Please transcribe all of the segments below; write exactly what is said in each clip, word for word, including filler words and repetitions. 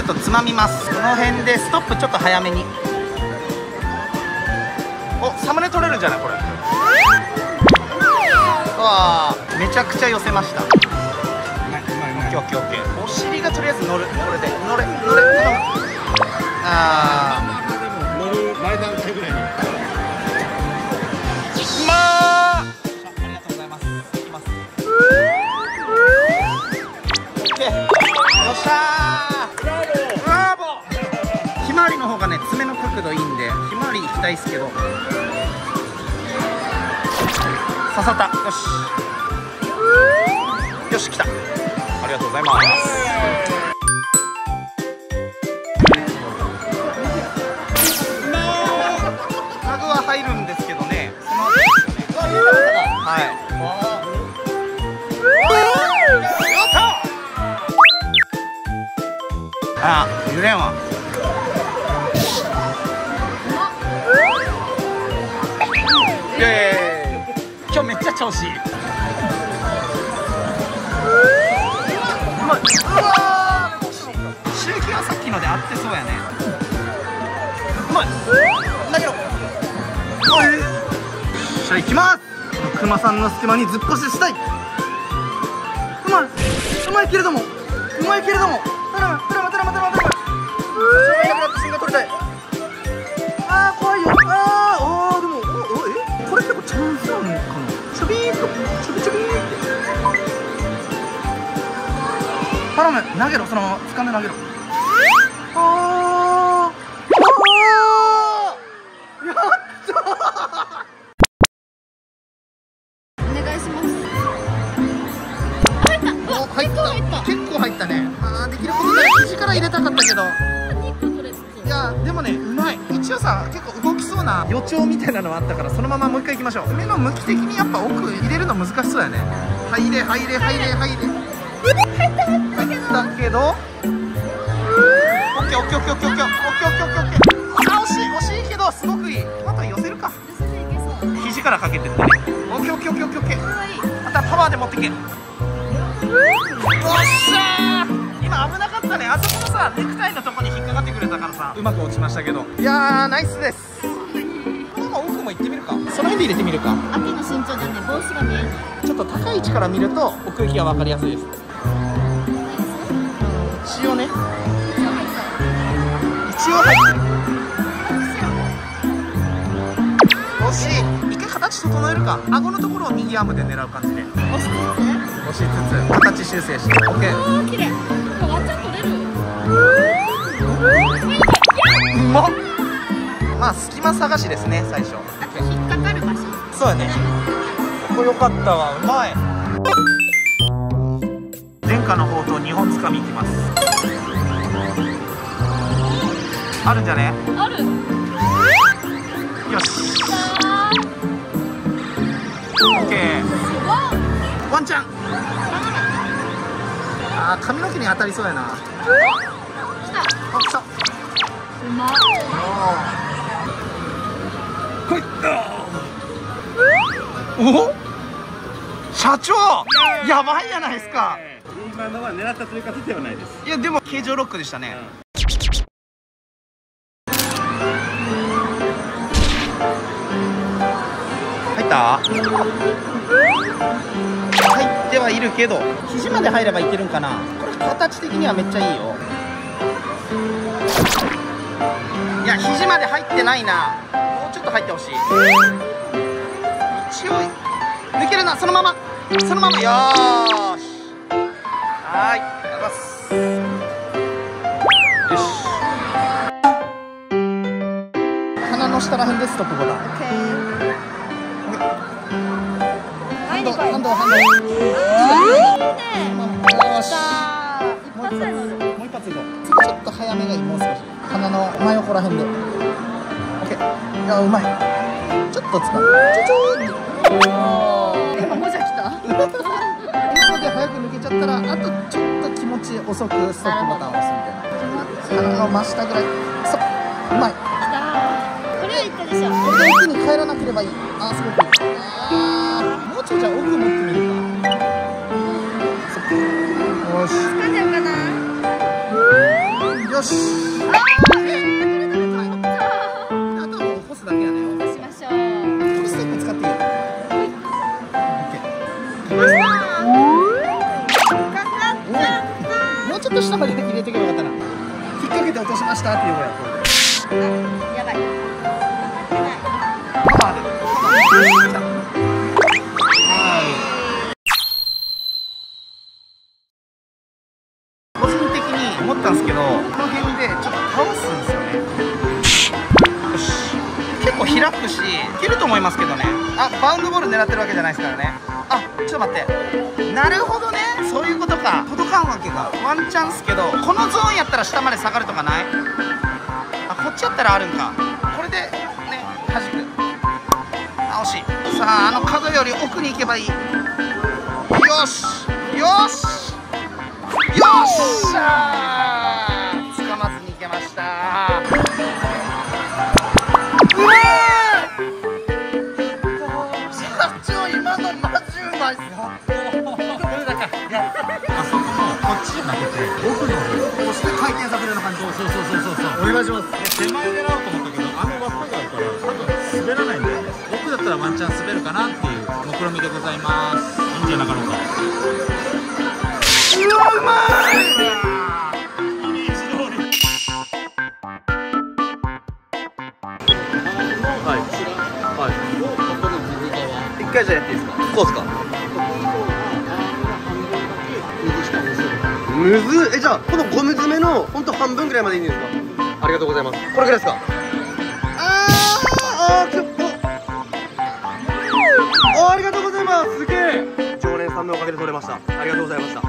ょっとつまみます。この辺でストップちょっと早めに。お、サムネ撮れるんじゃないこれ。わあ、めちゃくちゃ寄せました。オッケーオッケーオッケー。お尻がとりあえず乗る。これで乗れ乗れ乗れ。ああ、 乗る前段階ぐらいに。 まあ、ありがとうございます。いきます。オッケー。よっしゃー。ブラボー。ブラボー。ひまわりの方がね、爪の角度いいんで、ひまわり行きたいですけど。刺さった。よし。よし、来た。ありがとうございます。タグは入るんですけどね。その後ですよね。はい。やった。あ、揺れんわ。イエーイ。今日めっちゃ調子いい。うまい。うわー、刺激はさっきので合ってそうやね。うまい。投げろ。おい。よっしゃ、行きます。クマさんの隙間にずっこししたい。うまい。うまいけれども。うまいけれども。頼む、頼む、頼む、頼む、頼む。瞬間瞬間取りたい。あー、怖いよ。あー、おー、でも、お、お、え、これ結構チャンスなのかな。ちょびーっと、ちょびちょびーって。頼む、投げろ、そのまま掴んで投げろ。あー、あー、やったー。 お願いします。入った。 お、入った。結構入ったね。あー、できることない。肘から入れたかったけど。いや、でもね、うまい。一応さ、結構動きそうな予兆みたいなのはあったから、そのままもう一回行きましょう。目の向き的にやっぱ奥入れるの難しそうやね。入れ、入れ、入れ、入れ。入ったけど。オッケー、オッケー、オッケー、オッケー、オッケー、オッケー、オッケー、オッケー、あ、惜しい、惜しいけど、すごくいい。あとは寄せるか。肘からかけてってね。オッケー、オッケー、オッケー、オッケー、オッケー。あとはパワーで持ってけ。おっしゃー。今危なかったね。あそこのさ、ネクタイのとこに引っかかってくれたからさ、うまく落ちましたけど。いやー、ナイスです。このまま奥も行ってみるか。その辺で入れてみるか。 秋の身長なんで帽子が見えない。 ちょっと高い位置から見ると奥行きが分かりやすいです。一応ね、一応入ってる。惜しい。一回形整えるか。顎のところを右アームで狙う感じで押しつつ。 押しつつ形修正して。 OK。 おー、綺麗。ワンちゃん取れる。 うまっ。まあ隙間探しですね、最初。 あと引っかかる場所。 そうやね。ここ良かったわ。うまい。前科の方とにほんつかみいきます。あるんじゃね。 ある。 よし。オッケー。ワンちゃん。あー、髪の毛に当たりそうやな。 来た。 あ、来た。 うまっ。 こいった。お、社長、やばいじゃないですか。 今のは狙ったという形ではないです。 いや、でも形状ロックでしたね。入った。入ってはいるけど、肘まで入ればいけるんかな。これ形的にはめっちゃいいよ。いや、肘まで入ってないな。もうちょっと入ってほしい。一応抜けるな。そのまま、そのまま。よーし。はーい、ありがとうございます。よし。鼻の下らへんでストップボタン。オッケー。ハンド、ハンド、ハンド。いいね。よし。もう一発、もう一発いこう。ちょっと早めがいい、もう少し。鼻の真横らへんで。オッケー。いや、うまい。ちょっと使う。ちょちょー。 今もじゃ来た。 今ので早く抜けちゃったら、あとちょっと気持ち遅くストップボタンを押すみたいな。鼻の真下ぐらい。そう。うまい。 来た。これはいったでしょ。 これで奥に帰らなければいい。あー、すごくいい。あー、もうちょいじゃあ奥持ってみるか。そっか。よし。 掴んじゃうかな。 よよし。あとはもう干すだけやね。 しましょう。 これステップ使っていいよ。もうちょっと下まで入れておけばよかったな。引っ掛けて落としましたっていうぐらい。 やばい。 パワーで。来た。はい。個人的に思ったんですけど、この辺でちょっと倒すんですよね。よし。結構開くし、いけると思いますけどね。あ、バウンドボール狙ってるわけじゃないですからね。あ、ちょっと待って。なるほどね。そういうことか。届かんわけか。ワンチャンっすけど、このゾーンやったら下まで下がるとかない？あ、こっちやったらあるんか。これでね、弾く。あ、惜しい。さあ、あの角より奥に行けばいい。よしよしよっしゃー、掴まずに行けました。うまい。社長、今のマジうまいっす。こっちじゃなくて奥の方、そして回転させるような感じ。そうそうそうそうそう。お願いします。 手前狙おうと思ったけど、あの輪っかがあるから多分滑らないんだよね。奥だったらワンチャン滑るかなっていう目論みでございます。いいんじゃなかろうか。 うわ、うまい。 はいはい。一回じゃやっていいですか。こうですか。むずっ。え、じゃあこのゴム詰めの本当半分ぐらいまでいいんですか。ありがとうございます。これぐらいですか。あーあー、ちょっとあありがとうございます。すげえ。常連さんのおかげで取れました。ありがとうございました。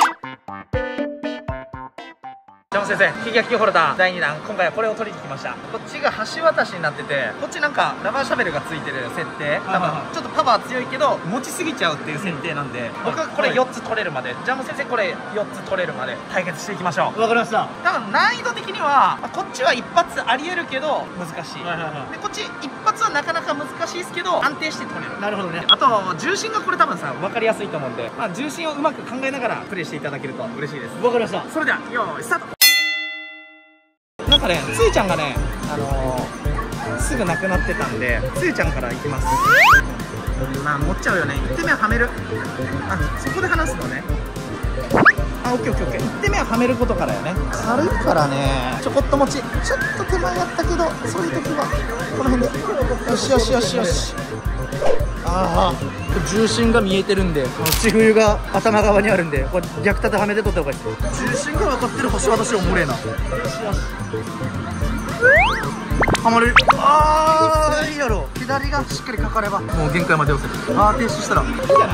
ジャム先生、フィギュアキーホルダーだいにだん、今回はこれを取りに来ました。こっちが橋渡しになってて、こっちなんかラバーシャベルがついてる設定。多分ちょっとパワー強いけど持ちすぎちゃうっていう設定なんで、僕はこれよっつ取れるまで、ジャム先生これよっつ取れるまで対決していきましょう。 わかりました。 多分難易度的にはこっちは一発ありえるけど難しい。 はいはいはい。 でこっち一発はなかなか難しいですけど安定して取れる。 なるほどね。 あと重心がこれ多分さ分かりやすいと思うんで、まあ、重心をうまく考えながらプレイしていただけると嬉しいです。 わかりました。 それではよーいスタート。なんかね、ついちゃんがね、あのー、すぐなくなってたんで、ついちゃんからいきます。まあ持っちゃうよね。いってんめははめる。あ、そこで離すのね。あ、オッケーオッケーオッケー。いってんめははめることからよね。軽いからね、ちょこっと持ち、ちょっと手前やったけど、そういう時はこの辺でよしよしよしよし。ああ、重心が見えてるんで、内冬が頭側にあるんで、これ逆立てはめて取った方がいい。重心が分かってる星私はおもれえな。よしよし、はまる。ああ、いいやろ。左がしっかりかかればもう限界まで寄せる。ああ、停止したらいいじゃない。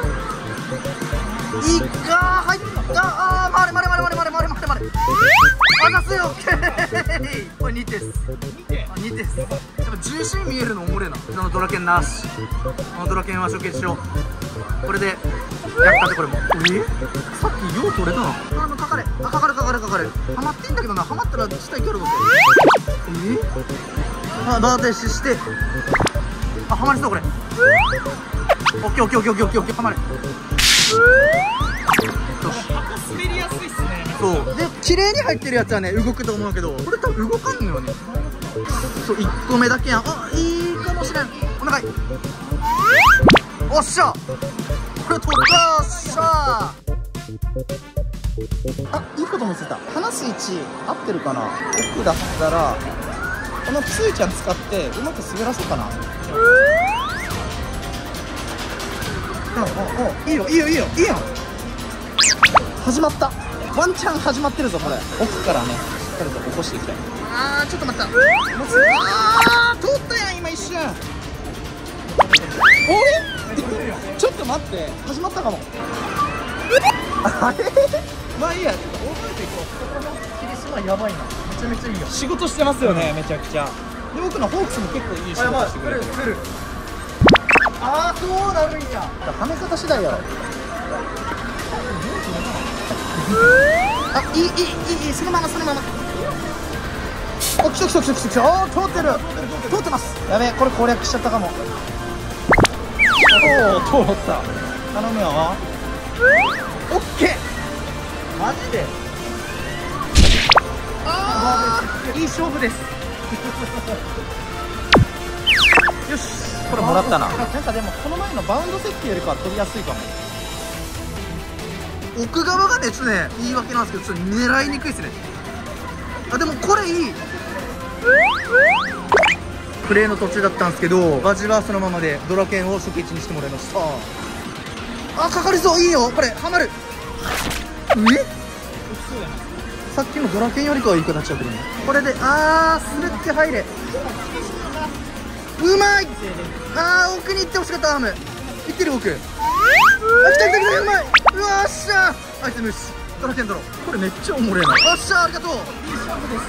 いいかー、入った。ああ、回れ回れ回れ回れ回れ回れ回れ回れ。あがすよ。オッケー。これにてす。にてす。やっぱ重心見えるのおもれえな。そのドラケンなし。このドラケンは処決しよう。これでやったって。これもえさっきよう取れたな。あ、もうかかれ。あ、かかるかかるかかる。はまってんだけどな。はまったら下いけるのって。えあ、バー停止して、あ、はまりそうこれ。オッケーオッケーオッケーオッケーオッケーオッケー、はまれ。滑りやすいっすね。そうで綺麗に入ってるやつはね動くと思うけど、これ多分動かんのよね。そう、いっこめだけやん。あ、いいかもしれん。お願い。おっしゃ、これ取った。おっしゃ、あ、いいこともついた。離す位置合ってるかな。奥だったらこのついちゃん使ってうまく滑らそうかな。うん、おお、いいよいいよいいよいいよ。始まった。ワンチャン始まってるぞこれ。奥からねしっかりと起こしていきたい。あー、ちょっと待った。もつ、あー、通ったやん今一瞬。おいちょっと待って、始まったかも。あれまあいいや、ちょっと覚えていこう。ここの霧島やばいな。めちゃめちゃいいよ。仕事してますよね、めちゃくちゃ。で、僕のホークスも結構いい仕事してくれる。ああ、そうなるんや。はめ方次第やろ。あ、いいいいいいいい、そのままそのまま。お、来た来た来た来た来た。ああ、通ってる通ってます。やべえ、これ攻略しちゃったかも。おお、通った。頼むよ。オッケー。マジでいい勝負ですよし、これもらったな。なんかでもこの前のバウンド設計よりかは取りやすいかも。奥側がねちょっとね言い訳なんですけど、ちょっと狙いにくいですね。あ、でもこれいい。プレーの途中だったんですけど、バジはそのままでドラケンを初期位置にしてもらいました。あ、かかりそう。いいよ、これハマる。え、さっきのドラケンよりかはいい形だけどね。これで、あー、スルって入れ。うまい。あー、奥に行ってほしかった。アームいってる。奥、あ、来た来た来た。うまい。うわー、っしゃー、あいつ無視。ドラケンドロー、これめっちゃおもれえな。あっしゃー、ありがとう。いい勝負です。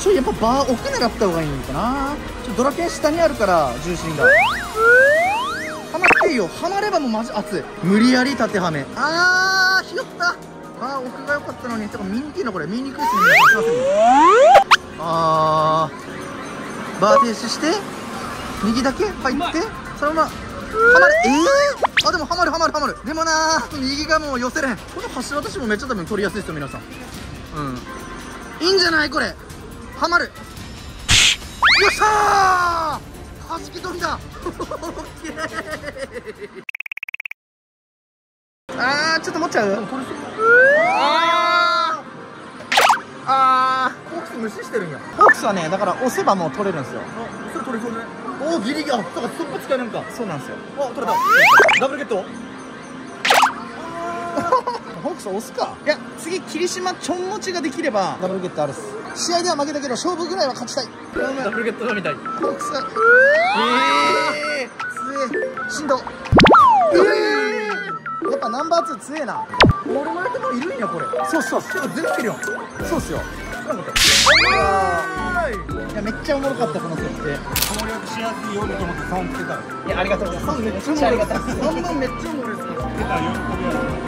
ちょ、やっぱバー奥狙った方がいいのかな。ちょ、ドラケン下にあるから重心がはまっていいよ。はまればもうマジ熱い。無理やり縦はめ。あー、ひよった。あー、奥が良かったのに。てか見にくいの、これ見にくいっすね。すいません。あー、バー停止して右だけ入ってそのままはまる。えー、あ、でもはまるはまるはまる。でもなー、右がもう寄せれん。この橋私もめっちゃ多分取りやすいですよ皆さん。うん、いいんじゃない。これはまる。よっしゃー、はじき取りだオッケー。あー、ちょっと持っちゃう。あーあー、ホークス無視してるんや。ホークスはね、だから押せばもう取れるんですよ。それ取れそうね。おお、ギリギリ。あ、そうか、ストップ使えるんか。そうなんですよ。お、取れた。ダブルゲットホークス押すか。いや、次霧島ちょん持ちができればダブルゲットあるっす。試合では負けたけど勝負ぐらいは勝ちたい。 ダブルゲットだみたい。 ホークスがええー、強え。振動ええー、やっぱナンバーツー強えな。オールマイトもいるんやこれ。そうそう、ちょっと全部いるよ。そうっすよ。いや、めっちゃおもろかったこの設定。 攻略しやすいようにと思ってさんつけた。 いや、ありがとうございます。めっちゃありがたい。さんばんめっちゃおもろいです。 つけたら喜びやろ。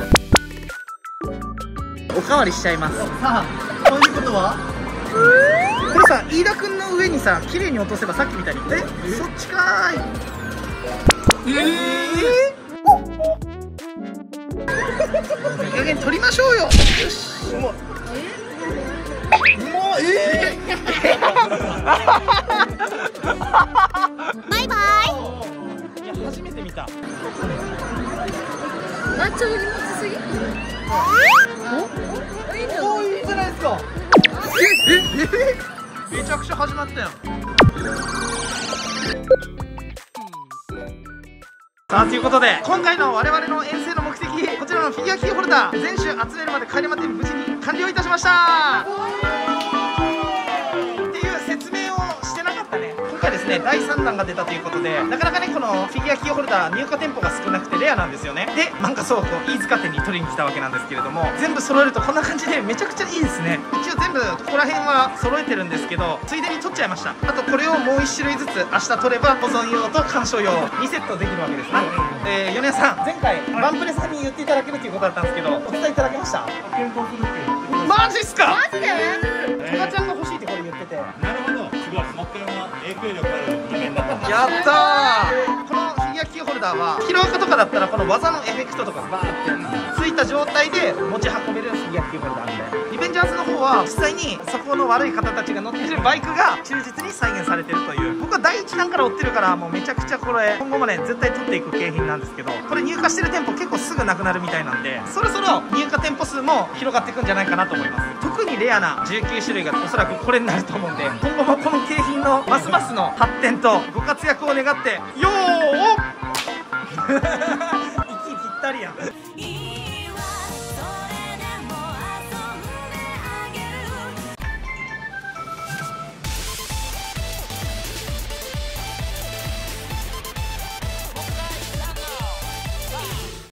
おかわりしちゃいます。さあ、ということはこれさ、飯田君の上にさ綺麗に落とせばさっきみたいに。え、そっちかーい。えー、いい加減取りましょうよ。よし、もうもうえーバイバイ。 いや、初めて見た。 マッチョより持ちすぎ。 おお、いいじゃないですか。えええ、めちゃくちゃ始まったよ。さあ、ということで今回の我々の遠征の目的、こちらのフィギュアキーホルダー全種集めるまで帰りまで無事に完了いたしました。っていう説明をしてなかったね。今回ですね、だいさんだんが出たということで、なかなかねこのフィギュアキーホルダー入荷店舗が少なくてレアなんですよね。で、漫画倉庫飯塚店に取りに来たわけなんですけれども、全部揃えるとこんな感じでめちゃくちゃいいですね。一応全部ここら辺は揃えてるんですけど、ついでに取っちゃいました。あとこれをもういち種類ずつ明日取れば保存用と鑑賞用にセットできるわけですね。えー、米谷さん、前回バンプレさんに言っていただけるということだったんですけど、お伝えいただけました？ 検討するって。 マジっすか？ マジで？ トガちゃんが欲しいってこれ言ってて。 なるほど。すごい持ってるな。影響力ある人間だった。 やったー。このフィギュアキーホルダーはヒロアカとかだったらこの技のエフェクトとかバーってついた状態で持ち運べるフィギュアキーホルダーみたいな。リベンジャーズの方は実際にそこの悪い方たちが乗ってるバイクが忠実に再現されてるという。僕はだいいちだんから追ってるからもうめちゃくちゃこれ今後もね絶対取っていく景品なんですけど、これ入荷してる店舗結構すぐなくなるみたいなんで、そろそろ入荷店舗数も広がっていくんじゃないかなと思います。特にレアなじゅうきゅうしゅるいがおそらくこれになると思うんで、今後もこの景品のますますの発展とご活躍を願ってよー